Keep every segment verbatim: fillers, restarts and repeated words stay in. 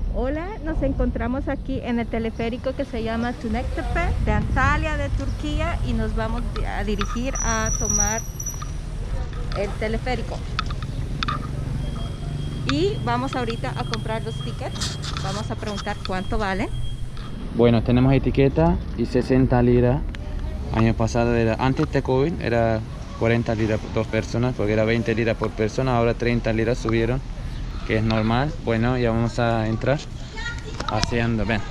Hola, nos encontramos aquí en el teleférico que se llama Tunektepe de Antalya, de Turquía, y nos vamos a dirigir a tomar el teleférico. Y vamos ahorita a comprar los tickets. Vamos a preguntar cuánto valen. Bueno, tenemos etiqueta y sesenta liras. Año pasado era, antes de COVID, era cuarenta liras por dos personas, porque era veinte liras por persona, ahora treinta liras subieron, que es normal. Bueno, ya vamos a entrar haciendo, ven.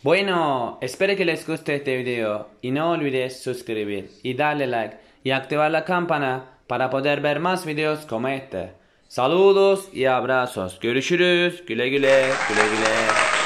Bueno, espero que les guste este video y no olvides suscribir y darle like y activar la campana para poder ver más videos como este. Saludos y abrazos. Görüşürüz. Güle güle. Güle güle.